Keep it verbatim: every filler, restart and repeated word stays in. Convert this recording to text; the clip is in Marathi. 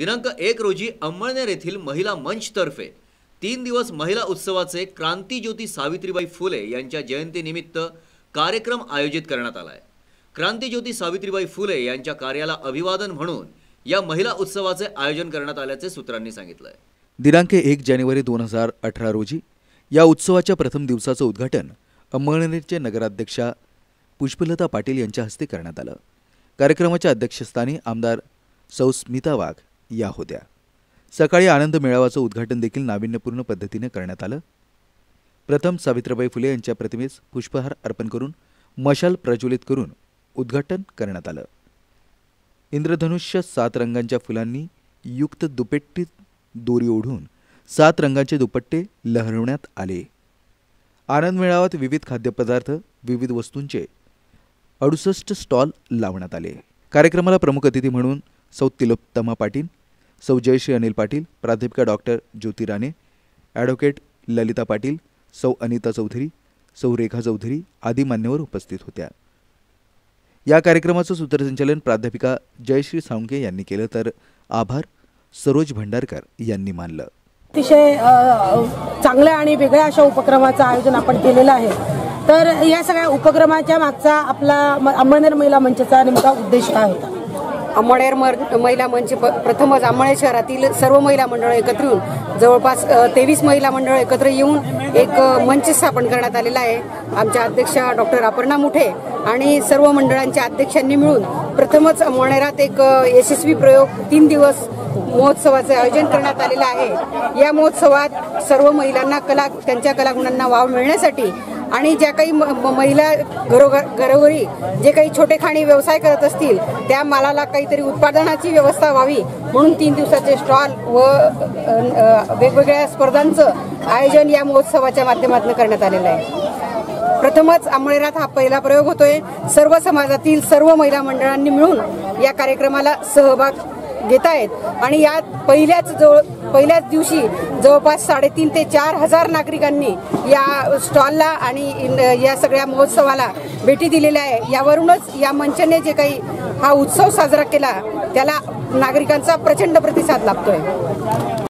दिनांक एक रोजी अंमळनेर येथील महिला मंचतर्फे तीन दिवस महिला उत्सवाचे क्रांतिज्योती सावित्रीबाई फुले यांच्या जयंतीनिमित्त कार्यक्रम आयोजित करण्यात आला आहे। क्रांतिज्योती सावित्रीबाई फुले यांच्या कार्याला अभिवादन म्हणून या महिला उत्सवाचे आयोजन करण्यात आल्याचे सूत्रांनी सांगितले आहे। दिनांक एक जानेवारी दोन हजार अठरा रोजी या उत्सवाच्या प्रथम दिवसाचे उद्घाटन अंमळनेरचे नगराध्यक्षा पुष्पलता पाटील यांच्या हस्ते करण्यात आले। कार्यक्रमाच्या अध्यक्षस्थानी आमदार सौ स्मिता वाघ या होत्या। सकाळी आनंद मेळाव्याचे उद्घाटन देखील नाविन्यपूर्ण पद्धतीने करण्यात आले। प्रथम सावित्रीबाई फुले यांच्या प्रतिमेस पुष्पहार अर्पण करून मशाल प्रज्वलित करून उद्घाटन करण्यात आले। इंद्रधनुष्य सात रंगांच्या फुलांनी युक्त दुपट्टीत दोरी ओढून सात रंगांचे दुपट्टे लहरवण्यात आले। आनंद मेळाव्यात विविध खाद्यपदार्थ विविध वस्तूंचे अडुसष्ट स्टॉल लावण्यात आले। कार्यक्रमाला प्रमुख अतिथी म्हणून सौ तिलोत्तमा पाटील, सौ जयश्री अनिल पाटील, प्राध्यापिका डॉक्टर ज्योती राणे, ॲडव्होकेट ललिता पाटील, सौ अनिता चौधरी, सौ रेखा चौधरी आदी मान्यवर उपस्थित होत्या। या कार्यक्रमाचे सूत्रसंचालन प्राध्यापिका जयश्री साळुंके यांनी केले तर आभार सरोज भंडारकर यांनी मानले। अतिशय चांगल्या आणि वेगळ्या अशा उपक्रमाचं आयोजन आपण केलेलं आहे। तर या सगळ्या उपक्रमाच्या मागचा आपला अंमळनेर महिला मंचचा नेमका उद्देश काय होता? अंमळनेर महिला मंच प्रथमच अंमळनेर शहरातील सर्व महिला मंडळ एकत्र येऊन जवळपास तेवीस महिला मंडळ एकत्र येऊन एक मंच स्थापन करण्यात आलेला आहे। आमच्या अध्यक्षा डॉक्टर अपर्णा मुठे आणि सर्व मंडळांच्या अध्यक्षांनी मिळून प्रथमच अंमळनेरात एक यशस्वी प्रयोग तीन दिवस महोत्सवाचे आयोजन करण्यात आलेले आहे। या महोत्सवात सर्व महिलांना कला त्यांच्या कलागुणांना वाव मिळण्यासाठी आणि ज्या काही महिला घरोघर घरोघरी जे काही छोटे खाणी व्यवसाय करत असतील त्या मालाला काहीतरी उत्पादनाची व्यवस्था व्हावी म्हणून तीन दिवसाचे स्टॉल व वेगवेगळ्या स्पर्धांचं आयोजन या महोत्सवाच्या माध्यमातून करण्यात आलेलं आहे। प्रथमच अंमळनेरात हा पहिला प्रयोग होतोय। सर्व समाजातील सर्व महिला मंडळांनी मिळून या कार्यक्रमाला सहभाग घेत आहेत आणि यात पहिल्याच जवळ पहिल्याच दिवशी जवळपास साडेतीन ते चार हजार नागरिकांनी या स्टॉलला आणि या सगळ्या महोत्सवाला भेटी दिलेल्या आहे। यावरूनच या मंचाने जे काही हा उत्सव साजरा केला त्याला नागरिकांचा प्रचंड प्रतिसाद लाभतोय।